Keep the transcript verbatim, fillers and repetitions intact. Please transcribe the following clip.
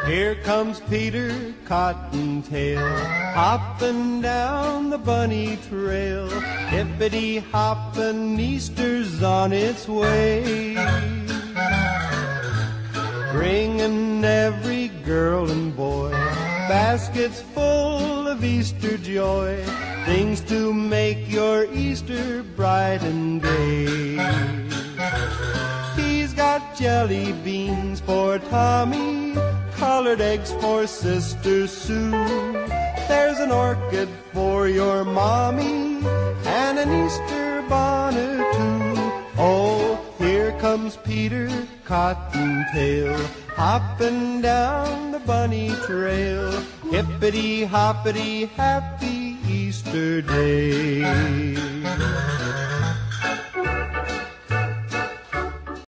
Here comes Peter Cottontail, hopping down the bunny trail. Hippity-hoppin', Easter's on its way, bringing every girl and boy baskets full of Easter joy, things to make your Easter bright and gay. He's got jelly beans for Tommy, colored eggs for Sister Sue. There's an orchid for your mommy, and an Easter bonnet too. Oh, here comes Peter Cottontail, hopping down the bunny trail. Hippity-hoppity, happy Easter day.